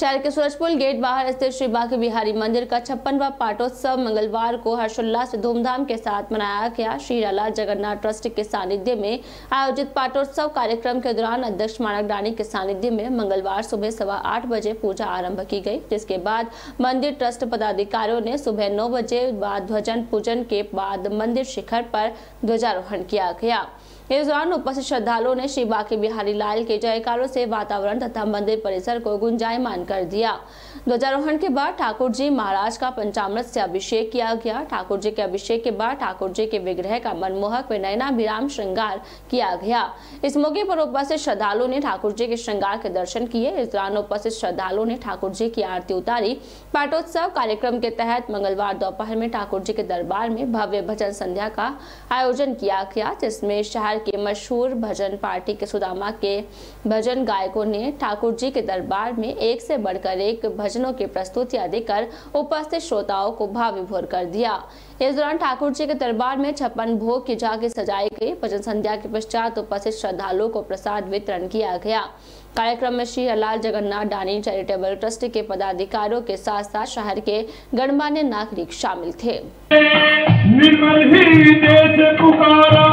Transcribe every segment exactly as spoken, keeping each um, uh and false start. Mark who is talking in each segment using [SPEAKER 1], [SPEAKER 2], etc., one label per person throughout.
[SPEAKER 1] शहर के सूरजपुर गेट बाहर स्थित श्री बांके बिहारी मंदिर का छप्पनवां पाटोत्सव मंगलवार को हर्षोल्लास से धूमधाम के साथ मनाया गया। श्री लाला जगन्नाथ ट्रस्ट के सानिध्य में आयोजित पाटोत्सव कार्यक्रम के दौरान अध्यक्ष मानक डाणी के सानिध्य में मंगलवार सुबह सवा आठ बजे पूजा आरंभ की गई, जिसके बाद मंदिर ट्रस्ट पदाधिकारियों ने सुबह नौ बजे बाद ध्वजन पूजन के बाद मंदिर शिखर पर ध्वजारोहण किया गया। इस दौरान उपस्थित श्रद्धालुओं ने श्री बांके बिहारी लाल के जयकारों से वातावरण तथा मंदिर परिसर को गुंजायमान कर दिया। ध्वजारोहण के बाद ठाकुर जी महाराज का पंचामृत से अभिषेक किया गया। ठाकुर जी के अभिषेक के बाद ठाकुर जी के विग्रह का मनमोहक व नयनाभिराम श्रृंगार किया गया। इस मौके पर उपस्थित श्रद्धालुओं ने ठाकुर जी के श्रृंगार के दर्शन किए। इस दौरान उपस्थित श्रद्धालुओं ने ठाकुर जी की आरती उतारी। पाटोत्सव कार्यक्रम के तहत मंगलवार दोपहर में ठाकुर जी के दरबार में भव्य भजन संध्या का आयोजन किया गया, जिसमें शहर के मशहूर भजन पार्टी के सुदामा के भजन गायकों ने ठाकुर जी के दरबार में एक से बढ़कर एक भजनों की प्रस्तुतियां देकर उपस्थित श्रोताओं को भाव विभोर कर दिया। इस दौरान ठाकुर जी के दरबार में छप्पन भोग की झांकी सजाई गई। भजन संध्या के पश्चात उपस्थित श्रद्धालुओं को प्रसाद वितरण किया गया। कार्यक्रम में श्री लाला जगन्नाथ डाणी चैरिटेबल ट्रस्ट के पदाधिकारियों के साथ साथ शहर के गणमान्य नागरिक शामिल थे।
[SPEAKER 2] निर्मल ही देश पुकारा,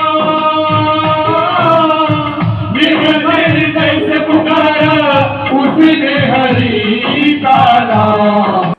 [SPEAKER 2] निर्मल ही देश पुकारा, उसी ने हरि का नाम।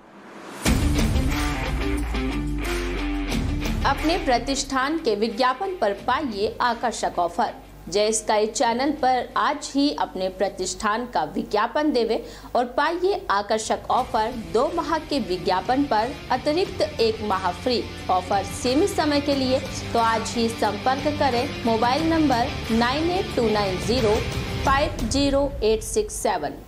[SPEAKER 1] अपने प्रतिष्ठान के विज्ञापन पर पाइए आकर्षक ऑफर। जय स्काई चैनल पर आज ही अपने प्रतिष्ठान का विज्ञापन देवे और पाइए आकर्षक ऑफर। दो माह के विज्ञापन पर अतिरिक्त एक माह फ्री। ऑफर सीमित समय के लिए, तो आज ही संपर्क करें mobile number nine eight two nine zero five zero eight six seven.